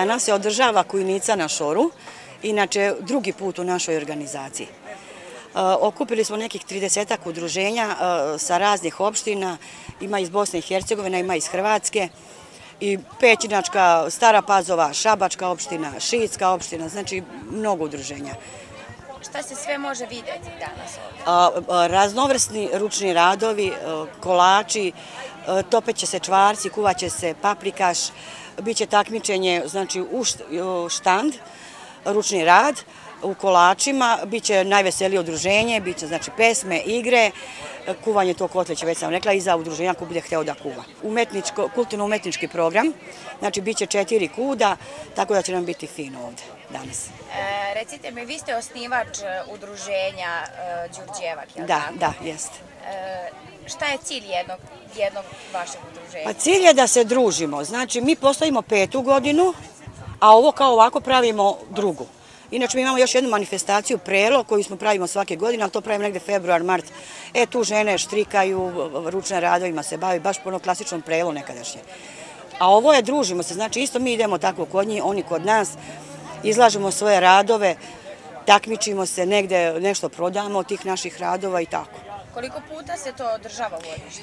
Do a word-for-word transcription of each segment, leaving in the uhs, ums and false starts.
dana se održava Kujnica na Šoru, inače drugi put u našoj organizaciji. Okupili smo nekih tridesetak udruženja sa raznih opština, ima iz Bosne i Hercegovine, ima iz Hrvatske, i Pećinačka, Stara Pazova, Šabačka opština, Šiitska opština, znači mnogo udruženja. Šta se sve može vidjeti danas ovdje? Raznovrsni ručni radovi, kolači, topeće se čvarci, kuvaće se paprikaš, bit će takmičenje, znači u štand, ručni rad, u kolačima, bit će najveselije udruženje, bit će znači pesme, igre, kuvanje to kotleće, već sam rekla, i za udruženja ko bude hteo da kuva. Kulturno-umetnički program, znači bit će četiri kuda, tako da će nam biti fino ovde danas. Recite mi, vi ste osnivač udruženja Đurđevak, je li da, tako? Da, jeste. Šta je cilj jednog, jednog vašeg udruženja? Pa cilj je da se družimo, znači mi postojimo petu godinu, a ovo kao ovako pravimo drugu. Inače, mi imamo još jednu manifestaciju, Prelo, koju smo pravimo svake godine, ali to pravimo negde februar, mart. E, tu žene štrikaju, ručne radovima se bavi, baš po ono klasičnom Prelu nekadašnje. A ovo je, družimo se, znači isto mi idemo tako kod njih, oni kod nas, izlažemo svoje radove, takmičimo se, negde nešto prodamo od tih naših radova i tako. Koliko puta se to održava godišnje?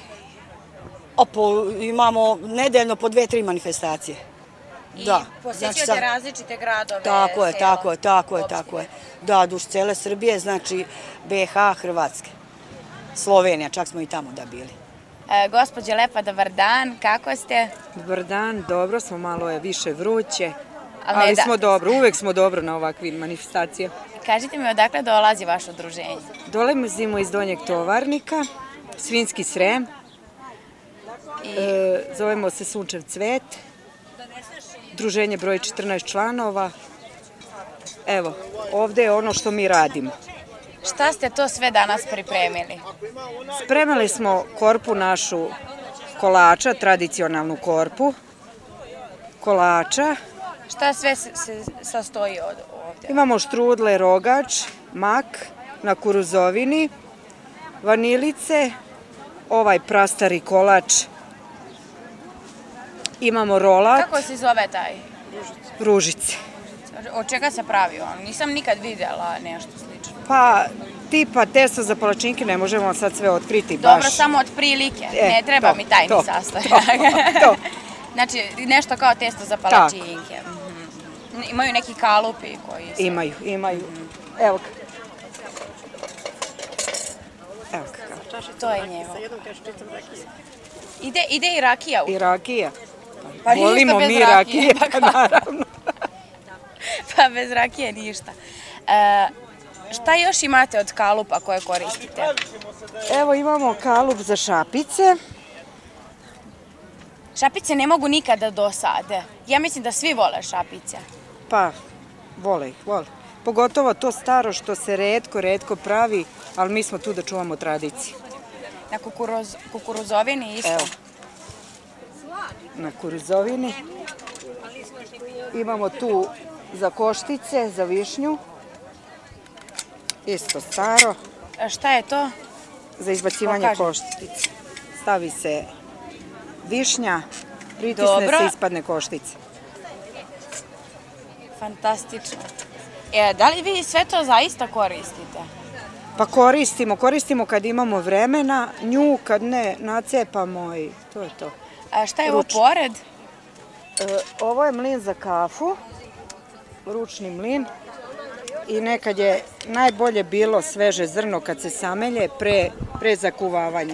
Imamo nedeljno po dve, tri manifestacije. I posjećujete različite gradove? Tako je, tako je, tako je, tako je. Da, duž cele Srbije, znači be ha, Hrvatske, Slovenija, čak smo i tamo da bili. Gospođe Lepa, dobar dan, kako ste? Dobar dan, dobro smo, malo je više vruće, ali smo dobro, uvek smo dobro na ovakvim manifestacijama. Kažite mi, odakle dolazi vaše udruženje? Dolazimo iz Donjeg Tovarnika, Svinjski Srem, zovemo se Sunčev cvet. Udruženje broj četrnaest članova. Evo, ovde je ono što mi radimo. Šta ste to sve danas pripremili? Spremili smo korpu našu kolača, tradicionalnu korpu kolača. Šta sve se sastoji ovdje? Imamo štrudle, rogač, mak na kuruzovini, vanilice, ovaj prastari kolač. Imamo rolat. Kako se zove taj? Ružice. Od čega se pravi on? Nisam nikad vidjela nešto slično. Pa, tipa testo za palačinke, ne možemo sad sve otkriti baš. Dobro, samo od prilike. Ne treba mi tajni sastojak. Znači, nešto kao testo za palačinke. Imaju neki kalupi koji se... Imaju, imaju. Evo ga. Evo ga. To je njevo. Ide i rakija u... I rakija. Volimo mi rakije, naravno. Pa bez rakije ništa. Šta još imate od kalupa koje koristite? Evo imamo kalup za šapice. Šapice ne mogu nikada da dosade. Ja mislim da svi vole šapice. Pa, vole ih, vole. Pogotovo to staro što se retko, retko pravi, ali mi smo tu da čuvamo tradiciju. Na kukuruzovini isto? Evo. Na kuruzovini. Imamo tu za koštice, za višnju. Isto staro. Šta je to? Za izbacivanje koštice. Stavi se višnja, pritisne se, ispadne koštice. Fantastično. Da li vi sve to zaista koristite? Pa koristimo, koristimo kad imamo vremena, nju kad ne nacepamo i to je to. A šta je ovo pored? Ovo je mlin za kafu, ručni mlin, i nekad je najbolje bilo sveže zrno kad se samelje pre zakuvavanja.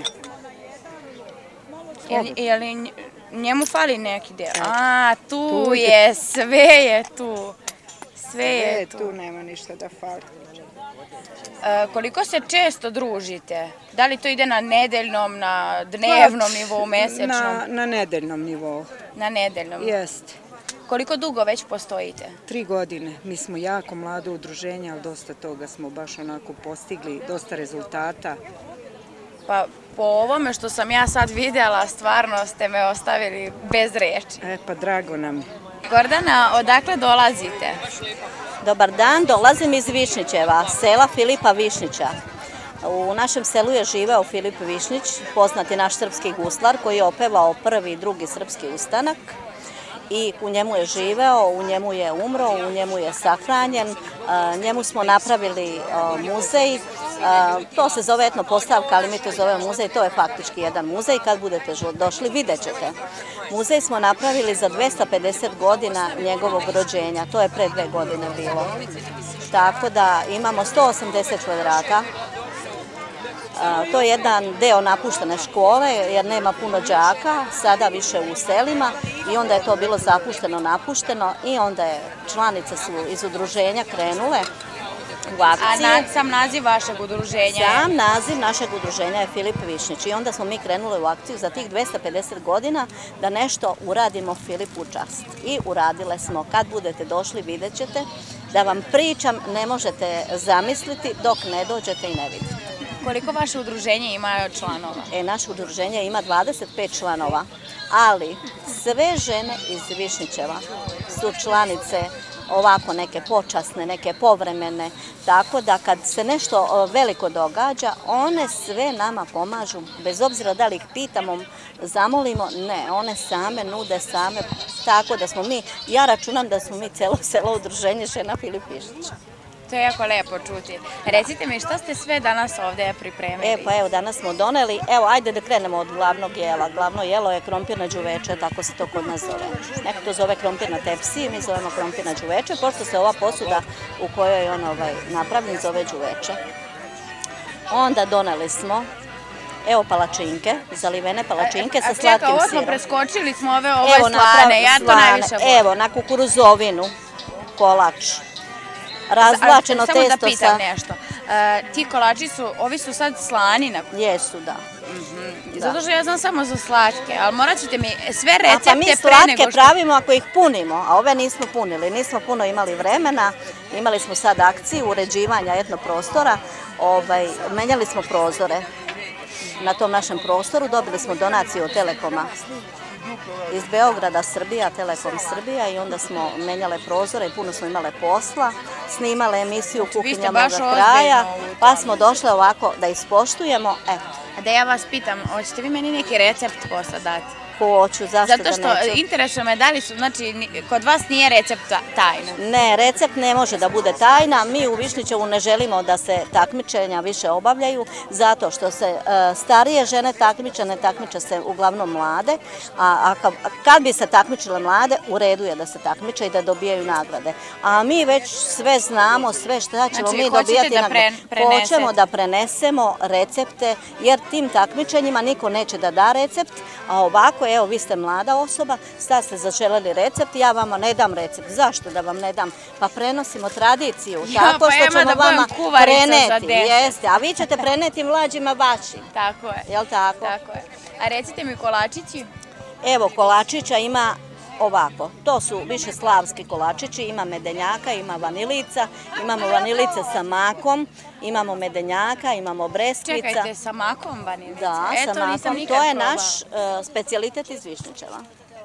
Je li njemu fali neki deo? A, tu je, sve je tu. Sve je tu. Tu nema ništa da fali. Koliko se često družite? Da li to ide na nedeljnom, na dnevnom nivou, mesečnom? Na nedeljnom nivou. Na nedeljnom? Jeste. Koliko dugo već postojite? Tri godine. Mi smo jako mlado udruženje, ali dosta toga smo baš onako postigli, dosta rezultata. Pa po ovome što sam ja sad vidjela, stvarno ste me ostavili bez reči. E pa drago nam je. Gordana, odakle dolazite? Dobar dan, dolazim iz Višnjićeva, sela Filipa Višnjića. U našem selu je živeo Filip Višnjić, poznati naš srpski guslar koji je opevao prvi i drugi srpski ustanak. i u njemu je živeo, u njemu je umro, u njemu je sahranjen, njemu smo napravili muzej. To se zove etno postavka, ali mi to zovemo muzej, to je faktički jedan muzej. Kad budete došli, vidjet ćete. Muzej smo napravili za dvesta pedeset godina njegovog rođenja, to je pre dve godine bilo. Tako da imamo sto osamdeset kvadrata. To je jedan deo napuštene škole jer nema puno đaka, sada više u selima i onda je to bilo zapušteno, napušteno i onda je članice su iz udruženja krenule u akciju. A sam naziv vašeg udruženja je? Sam naziv našeg udruženja je Filip Višnjić i onda smo mi krenuli u akciju za tih dvesta pedeset godina da nešto uradimo Filipu u čast. I uradile smo. Kad budete došli vidjet ćete da vam pričam ne možete zamisliti dok ne dođete i ne vidite. Koliko vaše udruženje ima članova? E, naše udruženje ima dvadeset pet članova, ali sve žene iz Višnjićeva su članice ovako neke počasne, neke povremene, tako da kad se nešto veliko događa, one sve nama pomažu, bez obzira da li ih pitamo, zamolimo, ne, one same nude, same, tako da smo mi, ja računam da smo mi celo selo udruženje žena Filip Višnjić. To je jako lepo čuti. Recite mi, šta ste sve danas ovde pripremili? E, pa evo, danas smo doneli, evo, ajde da krenemo od glavnog jela. Glavno jelo je krompirna đuveče, tako se to kod nas zove. Neko to zove krompir na tepsiji, mi zovemo krompir na đuveče, pošto se ova posuda u kojoj je on napravljen zove đuveče. Onda doneli smo, evo palačinke, zalivene palačinke sa slatkim sirom. Čekaj, ovo smo preskočili, smo ove ove slane, ja to najviše volim. Evo, na kukuruzovinu, kolač. Razvlačeno testo sa... Samo da pitam nešto. Ti kolači su, ovi su sad slani na... Jesu, da. Zato što ja znam samo za slatke, ali morat ćete mi sve recepte pre nego što... A pa mi slatke pravimo ako ih punimo, a ove nismo punili. Nismo puno imali vremena, imali smo sad akciju uređivanja etno prostora, menjali smo prozore na tom našem prostoru, dobili smo donaciju od Telekoma iz Beograda, Srbija, Telekom Srbija i onda smo menjale prozore i puno smo imale posla, snimale emisiju Kuhinja moga kraja, pa smo došle ovako da ispoštujemo. Da ja vas pitam, hoćete vi meni neki recept posle dati? Hoću, zašto da neću? Zato što interesuje me da li su, znači, kod vas nije recept tajna. Ne, recept ne može da bude tajna. Mi u Višnjićevu ne želimo da se takmičenja više obavljaju, zato što se starije žene takmiče, ne takmiče se uglavnom mlade, a kad bi se takmičile mlade, u redu je da se takmiče i da dobijaju nagrade. A mi već sve znamo, sve šta ćemo mi dobijati nagrade. Hoćemo da prenesemo recepte, jer tim takmičenjima niko neće da da recept, a ovako evo, vi ste mlada osoba, sad ste zaželeli recept, ja vama ne dam recept. Zašto da vam ne dam? Pa prenosimo tradiciju, tako što ćemo vama preneti. Jeste, a vi ćete preneti mlađima vašim. Tako je. Jel' tako? Tako je. A recite mi kolačići? Evo, kolačića ima ovako, to su više slavski kolačići, ima medenjaka, ima vanilica, imamo vanilice sa makom, imamo medenjaka, imamo breskvica. Čekajte, sa makom vanilice? Da, sa makom, to je naš specijalitet iz Višnjićeva.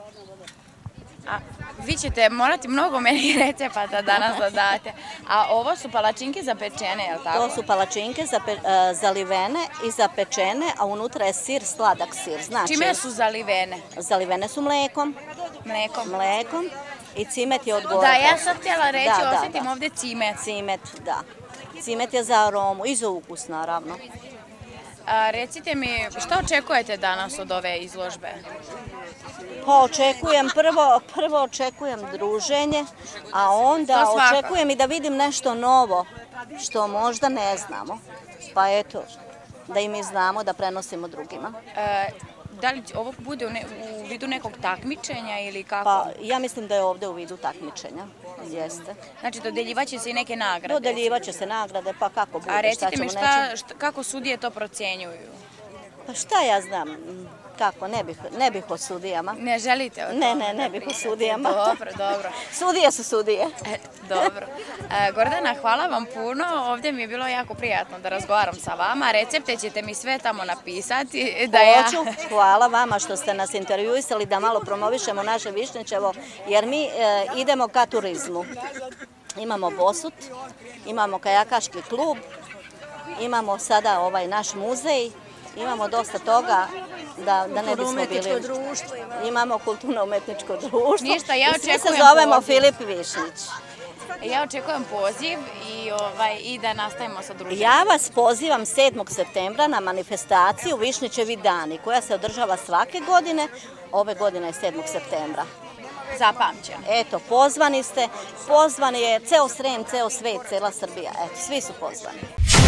Vi ćete morati mnogo meni recepata danas da date. A ovo su palačinke zapečene, je li tako? To su palačinke zalivene i zapečene, a unutra je sir, sladak sir. Čime su zalivene? Zalivene su mlekom. Mlekom? Mlekom i cimet je od gore. Da, ja sam htjela reći, osjetim ovdje cimet. Cimet, da. Cimet je za aromu i za ukus, naravno. Recite mi, šta očekujete danas od ove izložbe? Pa očekujem, prvo očekujem druženje, a onda očekujem i da vidim nešto novo, što možda ne znamo. Pa eto, da i mi znamo da prenosimo drugima. Da li ovo bude u vidu nekog takmičenja ili kako? Pa ja mislim da je ovde u vidu takmičenja, jeste. Znači dodeljivaće se i neke nagrade? Dodeljivaće se nagrade, pa kako bude, šta ćemo neći? A recite mi kako sudije to procenjuju? Pa šta ja znam, kako, ne bih o sudijama. Ne želite o tome? Ne, ne, ne bih o sudijama. Dobro, dobro. Sudije su sudije. Dobro. Gordana, hvala vam puno. Ovdje mi je bilo jako prijatno da razgovaram sa vama. Recepte ćete mi sve tamo napisati. Hoću. Hvala vama što ste nas intervjuisali da malo promovišemo naše Višnjićevo, jer mi idemo ka turizmu. Imamo Bosut, imamo kajakaški klub, imamo sada ovaj naš muzej, imamo dosta toga da ne bismo bili... društvo imamo. Imamo kulturno-umetničko društvo. Ništa, ja I svi očekujem se zovemo poziv. Filip Višnjić. Ja očekujem poziv i, ovaj, i da nastavimo sa druženjem. Ja vas pozivam sedmog septembra na manifestaciju Višnjićevi dani, koja se održava svake godine. Ove godine je sedmog septembra. Zapamćam. Eto, pozvani ste. Pozvani je ceo Srem, ceo svet, cela Srbija. Eto, svi su pozvani.